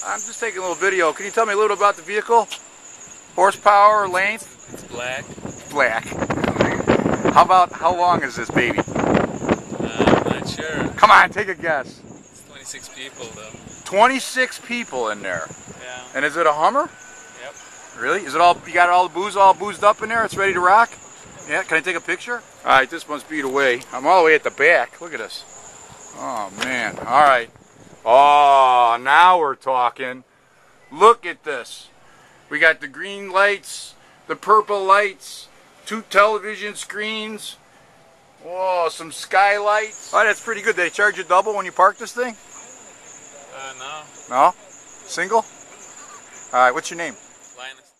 I'm just taking a little video. Can you tell me a little about the vehicle? Horsepower, length? It's black. Black. How long is this baby? I'm not sure. Come on, take a guess. It's 26 people though. 26 people in there. Yeah. And is it a Hummer? Yep. Really? Is it all? You got all the booze all boozed up in there? It's ready to rock? Yeah. Can I take a picture? All right. This must be the way. I'm all the way at the back. Look at this. Oh man. All right. Oh, now we're talking. Look at this. We got the green lights, the purple lights, 2 television screens. Whoa, some skylights. Oh, that's pretty good. They charge you double when you park this thing? No. No? Single? All right. What's your name? Linus.